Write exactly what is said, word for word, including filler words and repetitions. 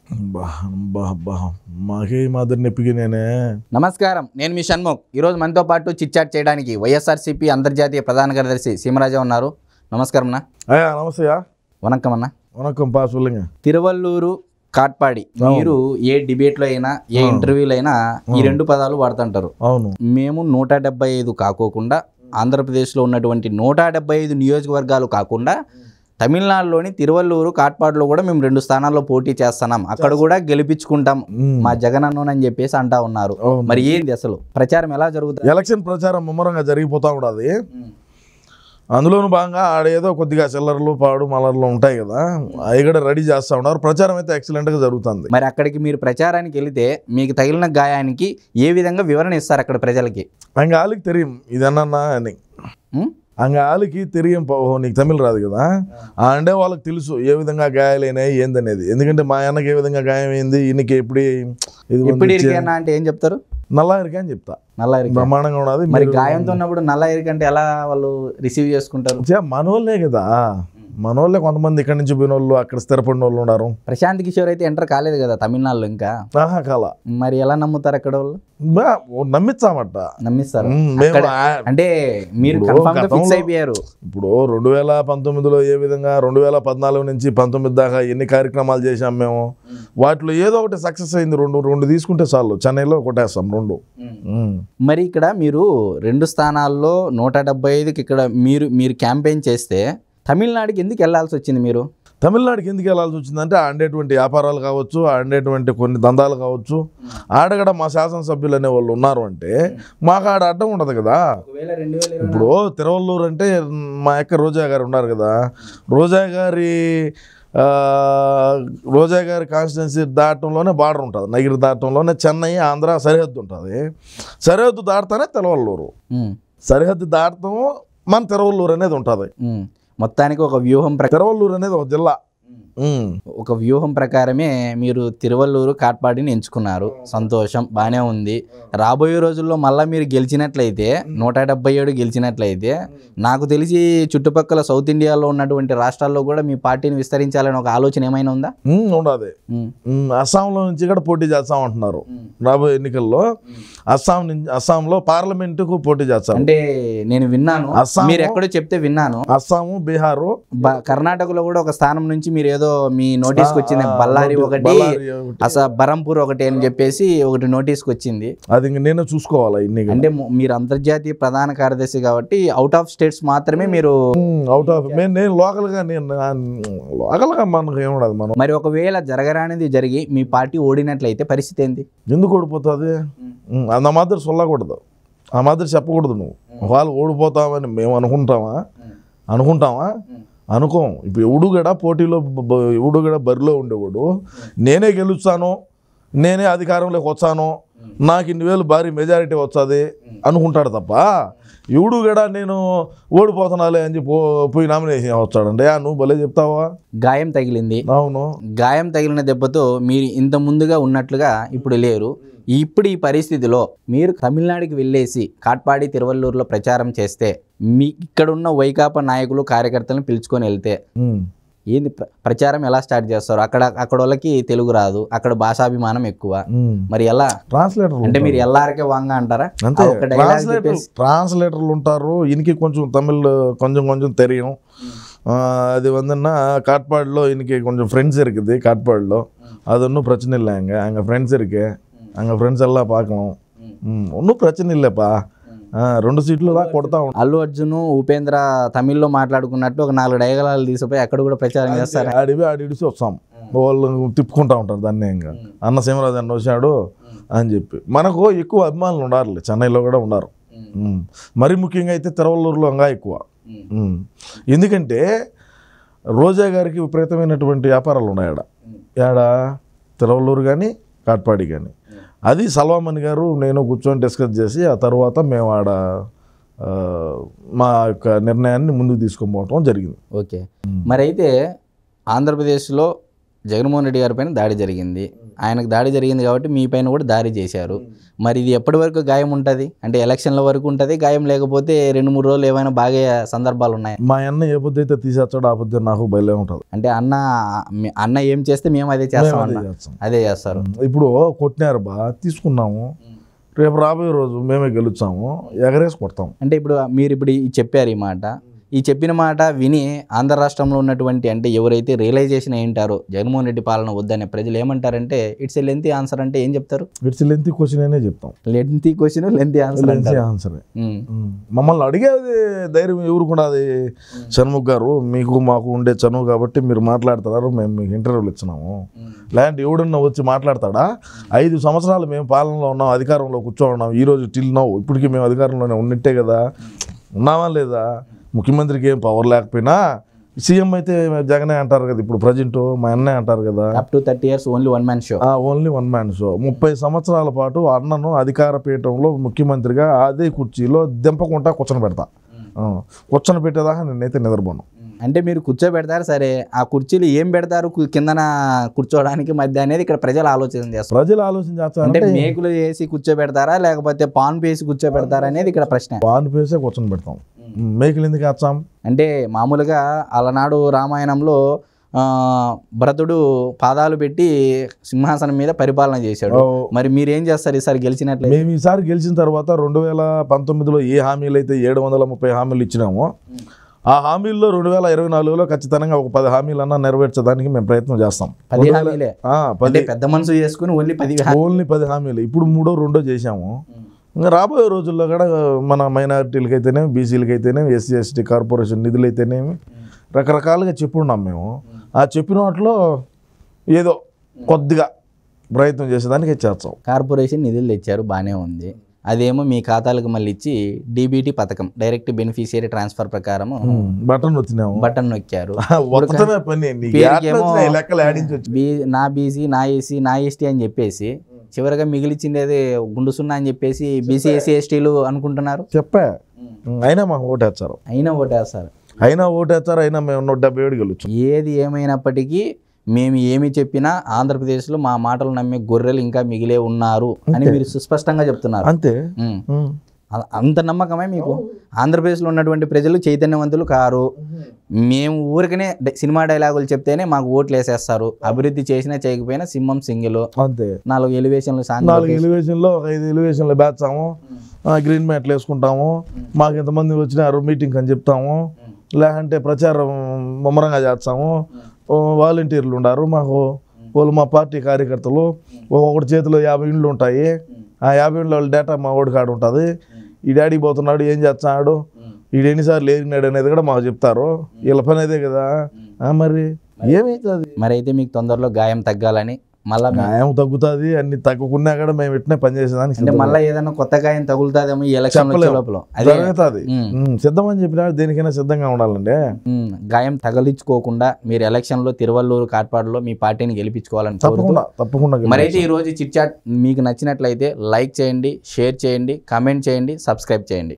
బా బా బా మాకే మాదిరి నొప్పికి నేనే. నమస్కారం, నేను మీ షణ్ముఖ్. ఈరోజు మనతో పాటు చిట్చాట్ చేయడానికి వైఎస్ఆర్సీపీ అంతర్జాతీయ ప్రధాన కార్యదర్శి సీమరాజా ఉన్నారు. నమస్కారం అన్న. అయ్యా నమస్తేయా. వణక్కం అన్న. వణక్కం పా సొల్లుంగ. తిరువల్లూరు కాట్పాడి, మీరు ఏ డిబేట్లో అయినా ఏ ఇంటర్వ్యూలో అయినా ఈ రెండు పదాలు వాడుతుంటారు. అవును. మేము నూట డెబ్బై ఐదు కాకోకుండా ఆంధ్రప్రదేశ్లో ఉన్నటువంటి నూట డెబ్బై ఐదు నియోజకవర్గాలు కాకుండా తమిళనాడులోని తిరువల్లూరు కాట్పాడులో కూడా మేము రెండు స్థానాల్లో పోటీ చేస్తున్నాం, అక్కడ కూడా గెలిపించుకుంటాం మా జగన్ అన్నని చెప్పేసి అంటా ఉన్నారు. మరి ఏంది అసలు ప్రచారం ఎలా జరుగుతుంది? ఎలక్షన్ ప్రచారం ముమ్మరంగా జరిగిపోతా ఉండదు. అందులోనూ భాగంగా ఆడేదో కొద్దిగా చిల్లర్లు పాడు మలర్లు ఉంటాయి కదా, అవి కూడా రెడీ చేస్తూ ఉన్నారు. ప్రచారం అయితే ఎక్సలెంట్గా జరుగుతుంది. మరి అక్కడికి మీరు ప్రచారానికి వెళితే మీకు తగిలిన గాయానికి ఏ విధంగా వివరణ ఇస్తారు అక్కడ ప్రజలకి? అంగ ఆలికి తెలియం ఇదన్నా అని, అంగ ఆలికి తెలియం. నీకు తమిళ రాదు కదా, అంటే వాళ్ళకి తెలుసు ఏ విధంగా గాయాలైనాయి ఏందనేది. ఎందుకంటే మా అన్నకి ఏ విధంగా గాయం అయింది, ఈయనకి ఎప్పుడు ఇది అంటే ఏం చెప్తారు? నల్లా ఇరిక అని చెప్తా. నల్ల ఇరిక బ్రహ్మాండంగా ఉన్నది. మరి గాయంతో ఉన్నప్పుడు నల్ల ఇరిక అంటే ఎలా వాళ్ళు రిసీవ్ చేసుకుంటారు? మనోళ్ళే కదా, మనోళ్ళే కొంతమంది ఇక్కడ నుంచి పోయిన వాళ్ళు, అక్కడ స్థిరపడిన వాళ్ళు ఉన్నారు. ప్రశాంత్ కిషోర్ అయితే ఎంటర్ కాలేదు కదా తమిళనాడులో ఇంకా. ఆహా కాల. మరి ఎలా నమ్ముతారు అక్కడ వాళ్ళు? నమ్మించామట. నమ్మిస్తారు అంటే మీరు ఫిక్స్ అయిపోయారు. ఇప్పుడు రెండు వేల పంతొమ్మిదిలో ఏ విధంగా రెండు వేల పద్నాలుగు నుంచి పంతొమ్మిది దాకా ఎన్ని కార్యక్రమాలు చేసాం మేము, వాటిలో ఏదో ఒకటి సక్సెస్ అయింది. రెండు రెండు తీసుకుంటే చాలు, చెన్నైలో కొట్టేస్తాం రెండు. మరి ఇక్కడ మీరు రెండు స్థానాల్లో నూట డెబ్బై ఐదుకి ఇక్కడ మీరు మీరు క్యాంపెయిన్ చేస్తే తమిళనాడుకి ఎందుకు వెళ్ళాల్సి వచ్చింది? మీరు తమిళనాడుకి ఎందుకు వెళ్ళాల్సి వచ్చిందంటే ఆడేటువంటి వ్యాపారాలు కావచ్చు, ఆడేటువంటి కొన్ని దందాలు కావచ్చు, ఆడగడ మా శాసనసభ్యులు అనే వాళ్ళు ఉన్నారు అంటే మాకు ఆడ అడ్డం ఉండదు కదా. ఇప్పుడు తిరువల్లూరు అంటే మా యొక్క రోజా గారు ఉన్నారు కదా, రోజా గారి రోజా గారి కాన్స్టిట్యున్సీ దాటంలోనే బార్డర్ ఉంటుంది, నగిరి దాటంలోనే చెన్నై ఆంధ్ర సరిహద్దు ఉంటుంది. సరిహద్దు దాటుతానే తిరువల్లూరు, సరిహద్దు దాటం మన తిరువల్లూరు అనేది ఉంటుంది. మొత్తానికి ఒక వ్యూహం ప్రకారం తిరువల్లూరు అనేది ఒక జిల్లా, ఒక వ్యూహం ప్రకారమే మీరు తిరువల్లూరు కాట్పాడిని ఎంచుకున్నారు. సంతోషం, బాగానే ఉంది. రాబోయే రోజుల్లో మళ్ళీ మీరు గెలిచినట్లయితే నూట డెబ్బై ఏడు గెలిచినట్లయితే నాకు తెలిసి చుట్టుపక్కల సౌత్ ఇండియాలో ఉన్నటువంటి రాష్ట్రాల్లో కూడా మీ పార్టీని విస్తరించాలని ఒక ఆలోచన ఏమైనా ఉందా? ఉండదు. అస్సాంలో నుంచి కూడా పోటీ చేస్తాం అంటున్నారు రాబోయే ఎన్నికల్లో. అస్సాం నుంచి అస్సాంలో పార్లమెంటుకు పోటీ చేస్తాం అంటే నేను విన్నాను, మీరు ఎక్కడో చెప్తే విన్నాను. అస్సాము, బీహారు, కర్ణాటకలో కూడా ఒక స్థానం నుంచి మీరు ఏదో మీ నోటీస్కి వచ్చింది. బళ్ళారి ఒకటి, అసలు బరంపూర్ ఒకటి అని చెప్పేసి ఒకటి నోటీస్కి వచ్చింది. అది నేను చూసుకోవాలా. అంటే మీరు అంతర్జాతీయ ప్రధాన కార్యదర్శి కాబట్టి అవుట్ ఆఫ్ స్టేట్స్ మాత్రమే మీరు. అవుట్ ఆఫ్ నేను లోకల్ గా నేను లోకల్ గా మనకు ఏముండదు. మనం మరి ఒకవేళ జరగరానిది జరిగి మీ పార్టీ ఓడినట్లయితే పరిస్థితి ఏంటి? ఎందుకు ఓడిపోతుంది? ఆ మాదిరి సొల్లకూడదు, ఆ మాదిరి చెప్పకూడదు. నువ్వు వాళ్ళు ఓడిపోతామని మేము అనుకుంటామా? అనుకుంటామా? అనుకోం. ఇప్పుడు ఎవడు కూడా పోటీలో ఎవడు కూడా బరిలో ఉండేవాడు నేనే గెలుస్తాను, నేనే అధికారంలోకి వచ్చాను, నాకు ఇన్ని వేలు భారీ మెజారిటీ వస్తుంది అనుకుంటాడు తప్ప ఎవడు కూడా నేను ఓడిపోతున్నాలే అని చెప్పి పోయి నామినేషన్ వచ్చాడంటే నువ్వు భలే చెప్తావా? గాయం తగిలింది. అవును, గాయం తగిలిన దెబ్బతో మీరు ఇంత ముందుగా ఉన్నట్లుగా ఇప్పుడు లేరు. ఇప్పుడు ఈ పరిస్థితిలో మీరు తమిళనాడుకి వెళ్ళేసి కాట్పాడి తిరువల్లూరులో ప్రచారం చేస్తే మీ ఇక్కడున్న వైకాపా నాయకులు కార్యకర్తలను పిలుచుకొని వెళ్తే ఏంది ప్రచారం ఎలా స్టార్ట్ చేస్తారు? అక్కడ అక్కడ వాళ్ళకి తెలుగు రాదు, అక్కడ భాషాభిమానం ఎక్కువ. మరి ఎలా ట్రాన్స్లేటర్ అంటే మీరు ఎల్లారకే వాంగ అంటారా? ట్రాన్స్లేటర్లు ఉంటారు, ఇనికి కొంచెం తమిళ్ కొంచెం కొంచెం తెలియం. అది వందన్న కాట్పాడిలో ఇనికి కొంచెం ఫ్రెండ్స్ இருக்குது కాట్పాడిలో, அது ஒன்றும் பிரச்சனை இல்லை. அங்கே அங்கே ஃப்ரெண்ட்ஸ் இருக்கு, அங்கே ஃப்ரெண்ட்ஸ் எல்லாம் பார்க்கணும், ஒன்றும் பிரச்சனை இல்லைப்பா. రెండు సీట్లు దాకా కొడతా ఉంటాం. అల్లు అర్జున్, ఉపేంద్ర తమిళ్లో మాట్లాడుకున్నట్టు ఒక నాలుగు డైలాగులు తీసిపోయి అక్కడ కూడా ప్రచారం చేస్తారు. ఆడివి ఆడిడిసి వస్తాం, వాళ్ళు తిప్పుకుంటా ఉంటారు దాన్ని. ఇంకా అన్న సీమరాజు అన్న వచ్చాడు అని చెప్పి మనకు ఎక్కువ అభిమానులు ఉండాలి. చెన్నైలో కూడా ఉన్నారు, మరీ ముఖ్యంగా అయితే తిరువల్లూరులో ఇంకా ఎక్కువ. ఎందుకంటే రోజా గారికి విపరీతమైనటువంటి వ్యాపారాలు ఉన్నాయి ఆడ ఆడ తిరువల్లూరు కానీ కాట్పాడి కానీ. అది సల్వామణి గారు నేను కూర్చొని డిస్కస్ చేసి ఆ తర్వాత మేము ఆడ మా యొక్క నిర్ణయాన్ని ముందుకు తీసుకొని పోవటం జరిగింది. ఓకే, మరి అయితే ఆంధ్రప్రదేశ్లో జగన్మోహన్ రెడ్డి గారి పైన దాడి జరిగింది, ఆయనకు దాడి జరిగింది కాబట్టి మీ పైన కూడా దాడి చేశారు. మరి ఇది ఎప్పటి వరకు గాయం ఉంటుంది? అంటే ఎలక్షన్ల వరకు ఉంటుంది గాయం, లేకపోతే రెండు మూడు రోజులు ఏమైనా బాగా సందర్భాలు ఉన్నాయి? మా అన్న ఏ పొద్దు అయితే తీసేస్తాడో ఆ పొద్దు నాకు బయలే ఉంటుంది. అంటే అన్న మీ- అన్న ఏం చేస్తే మేము అదే చేస్తాం అదే అన్న. చేస్తాం. అదే చేస్తారు. ఇప్పుడు కొట్టినారు బా తీసుకున్నాము, రేపు రాబోయే రోజు మేమే గెలుచాము, ఎగరేసి కొడతాం. అంటే ఇప్పుడు మీరు ఇప్పుడు ఈ చెప్పారు ఈ మాట, ఈ చెప్పిన మాట విని ఆంధ్ర రాష్ట్రంలో ఉన్నటువంటి అంటే ఎవరైతే రియలైజేషన్ ఏంటారో జగన్మోహన్ రెడ్డి పాలన వద్దనే ప్రజలు ఏమంటారంటే ఇట్స్ ఎ లెంతీ ఆన్సర్ అంటే ఏం చెప్తారు? ఇట్స్ లెంతీ క్వశ్చన్ అనే చెప్తాం. Lengthy question lengthy answer lengthy అంటారు. ఆన్సర్. ఉమ్. మమ్మల్ని అడిగేది ధైర్యం ఎవరు కూడా అది షణ్ముఖ్ గారు మీకు మాకు ఉండే చనువు కాబట్టి మీరు మాట్లాడుతున్నారు, మేము మీకు ఇంటర్వ్యూలు ఇచ్చినాము. లేదంటే ఎవడన్నా వచ్చి మాట్లాడతాడా? ఐదు సంవత్సరాలు మేము పాలనలో ఉన్నాం, అధికారంలో కూర్చోన్నాం, ఈరోజు టిల్ నౌ ఇప్పటికీ మేము అధికారంలోనే ఉన్నట్టే కదా, ఉన్నామా లేదా? ముఖ్యమంత్రికి ఏం పవర్ లేకపోయినా సీఎం అయితే జగనే అంటారు కదా, ఇప్పుడు ప్రజెంట్ మా అన్నే అంటారు కదా, up to thirty years only one man show. Only one man show. ముప్పై సంవత్సరాల పాటు అన్నను అధికార పీఠంలో ముఖ్యమంత్రిగా అదే కుర్చీలో దింపకుండా కూర్చొని పెడతా, కూర్చొని పెట్టేదాకా నేనైతే నిద్రపోను. అంటే మీరు కూర్చోబెడతారు సరే, ఆ కుర్చీలు ఏం పెడతారు కు- కిందన కూర్చోవడానికి మధ్య అనేది ఇక్కడ ప్రజలు ఆలోచన చేస్తారు. ప్రజలు ఆలోచన అంటే చేస్తారంటే మేకులు వేసి కూర్చోబెడతారా లేకపోతే పాన్ వేసి కూర్చోబెడతారా అనేది ఇక్కడ ప్రశ్న. పాన్ పేసే కూర్చొని పెడతాం, మేకలు ఎందుకు వేస్తాం? అంటే మామూలుగా అలనాడు రామాయణంలో ఆ, భరతుడు పాదాలు పెట్టి సింహాసనం మీద పరిపాలన చేశాడు. మరి మీరేం చేస్తారు ఈసారి గెలిచినట్లయితే? మేము ఈసారి గెలిచిన తర్వాత రెండు వేల పంతొమ్మిదిలో ఏ హామీలు అయితే ఏడు వందల ముప్పై హామీలు ఇచ్చినామో ఆ హామీల్లో రెండు వేల ఇరవై నాలుగులో ఖచ్చితంగా ఒక పది హామీలన్నా నెరవేర్చడానికి మేము ప్రయత్నం చేస్తాం. పది హామీలే ఆ, అంటే పది పెద్ద మనసు చేసుకుని ఓన్లీ పది హా- ఓన్లీ పది హామీలు. ఇప్పుడు మూడో రెండో చేశాము. ఇంకా రాబోయే రోజుల్లో కూడా మన మైనారిటీలకి అయితేనేమి, బీసీలకి అయితేనేమి, ఎస్సీ ఎస్టీ కార్పొరేషన్ నిధులు అయితేనేమి రకరకాలుగా చెప్పున్నాం మేము. ఆ చెప్పిన వాటిలో ఏదో కొద్దిగా ప్రయత్నం చేసేదానికి చేస్తాం. కార్పొరేషన్ నిధులు తెచ్చారు, బాగానే ఉంది. అదేమో మీ ఖాతాలకు మళ్ళీ ఇచ్చి డీబీటీ పథకం డైరెక్ట్ బెనిఫిషియరీ ట్రాన్స్ఫర్ ప్రకారం బటన్ వచ్చినాము, బటన్ నొక్కారు. వస్తమే పని నీకు పేరుకేమో ఎట్లా వచ్చినాయి లెక్కలు ఆడించవచ్చు. బీ నా బీసీ నా ఏసీ నా ఎస్టీ అని చెప్పేసి చివరిగా మిగిలిచిండేది గుండు సున్నా అని చెప్పేసి బీసీ ఎస్సీ ఎస్టీలు అనుకుంటున్నారు. చెప్పా, అయినా మాకు ఓటేస్తారు, అయినా ఓటేస్తారు. అయినా ఓటేస్తారు, అయినా మేము నూట డెబ్బై ఏడు గెలుచు. ఏది ఏమైనప్పటికీ మేము ఏమి చెప్పినా ఆంధ్రప్రదేశ్లో మా మాటలు నమ్మే గొర్రెలు ఇంకా మిగిలే ఉన్నారు అని మీరు సుస్పష్టంగా చెప్తున్నారు. అంతే. ఉమ్. ఉమ్. అ- అంత నమ్మకమే మీకు? ఆంధ్రప్రదేశ్లో ఉన్నటువంటి ప్రజలు చైతన్యవంతులు కారు. మేము ఊరికనే డై- సినిమా డైలాగులు చెప్తేనే మాకు ఓట్లు వేసేస్తారు. అభివృద్ధి చేసినా చేయకపోయినా సింహం సింగిల్, అంతే. నాలుగు ఎలివేషన్లు సాంగ్ నాలుగు ఎలివేషన్లో ఒక ఐదు ఎలివేషన్లు బేస్తాము, గ్రీన్ మ్యాట్లు వేసుకుంటాము, మాకు ఎంతమంది వచ్చినారు మీటింగ్ అని చెప్తాము, లేదంటే ప్రచారం ముమ్మరంగా చేస్తాము. ఓ వాలంటీర్లు ఉన్నారు మాకు, వాళ్ళు మా పార్టీ కార్యకర్తలు, ఒక్కొక్కటి చేతిలో యాభై ఇండ్లు ఉంటాయి, ఆ యాభై ఇండ్ల వాళ్ళ డేటా మా ఓడి కాడ ఉంటుంది. ఈ డాడీ పోతున్నాడు, ఏం చేస్తున్నాడు, ఈడు ఎన్నిసార్లు ఏరినాడు అనేది కూడా మాకు చెప్తారు. వీళ్ళ పని అదే కదా. ఆ, మరి ఏమవుతుంది? మరి అయితే మీకు తొందరలో గాయం తగ్గాలని మళ్ళా మీ- న్యాయం తగ్గుతుంది, అన్ని తగ్గుకున్నా కూడా మేము ఇట్నే పనిచేసేదానికి అంటే మళ్ళీ ఏదైనా కొత్త గాయం తగులుతుందేమో ఈ ఎలక్షన్ వచ్చే చెప్పలేము. లోపల. అదే జరుగుతుంది. ఉమ్. సిద్ధం అని చెప్పినా దేనికైనా సిద్ధంగా ఉండాలండి. ఉమ్, గాయం తగిలించుకోకుండా మీరు ఎలక్షన్లో తిరువల్లూరు కాట్పాడులో మీ పార్టీని గెలిపించుకోవాలని కోరుతూ తప్పకుండా తప్పకుండా మరైతే ఈ రోజు చిట్ చాట్ మీకు నచ్చినట్లయితే లైక్ చేయండి, షేర్ చేయండి, కామెంట్ చేయండి, సబ్స్క్రైబ్ చేయండి.